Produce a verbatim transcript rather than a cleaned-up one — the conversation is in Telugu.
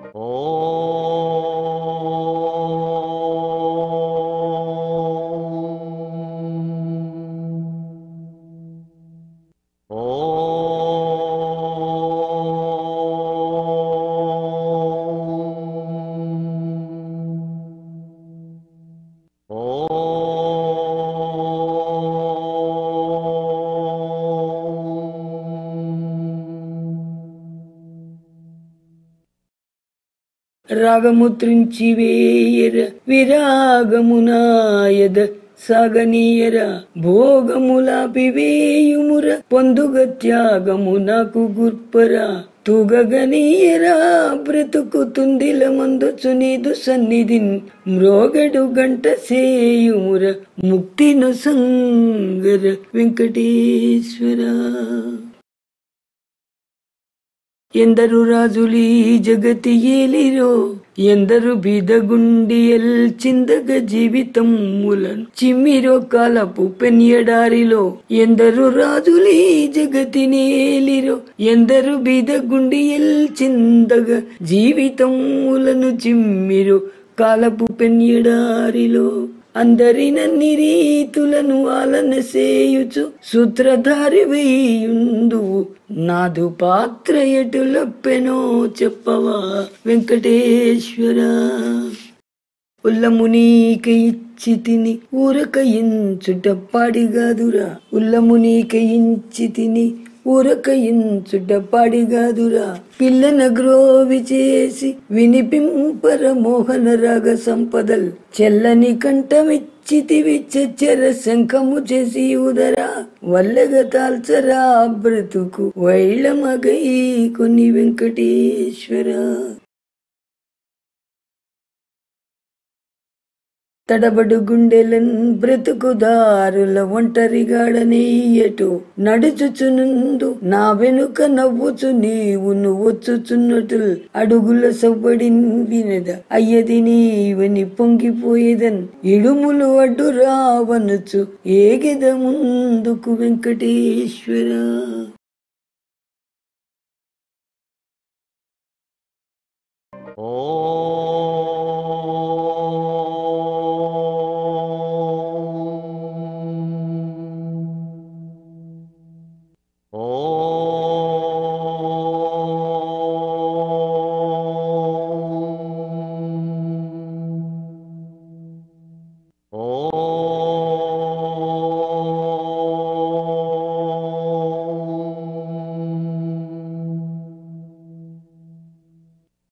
రాగముత్రించి వేయర విరాగమునాయద సాగనీయర భోగములాపివేయుముర పొందుగ త్యాగమునకు గుర్పరా తుగగనీయరా బ్రతుకు తుందిల మందుచు నీదు సన్నిధిన్ మ్రోగడు గంట సేయుముర ముక్తిను సంగర వెంకటేశ్వర. ఎందరు రాజులీ జగతి ఏలిరో ఎందరు బీదగుండి ఎల్చిందగ జీవితం మూలన్ చిమ్మిరో కాలపు పెన్యడారిలో ఎందరు రాజులీ జగతి నేలిరో ఎందరు బీదగుండి ఎల్చిందగ జీవితం మూలను చిమ్మిరో కాలపు పెన్యడారిలో అందరినన్ని రీతులను ఆలన సేయుచు సూత్రధారి వేయుందువు నాదు పాత్ర ఎటులప్పెనో చెప్పవా వెంకటేశ్వర. ఉల్లమునీక ఇచ్చి తిని ఊరక ఇంచుట పాడిగాదురా ఉల్లమునీక ఇంచి తిని ఊరక ఇంచుట పాడిగాదురా పిల్లన గ్రోవి చేసి వినిపింపర మోహన రాగ సంపదల్ చెల్లని కంఠమిచ్చితివి చెచ్చర శంఖము చేసి ఉదరా వల్లగ తాల్చరా బ్రతుకు వైళమగై కొన్ని వెంకటేశ్వర. తడబడు గుండెలన్ బ్రతుకుదారుల ఒంటరిగాడనేయటు నడుచుచునుందు నా వెనుక నవ్వుచు నీవును వచ్చుచున్నట్లు అడుగుల సవ్వడిన్ వినద అయ్యది నీవని పొంగిపోయేదన్ ఇడుములు అడ్డు రావనుచు ఏగెద ముందుకు వెంకటేశ్వర. ఓ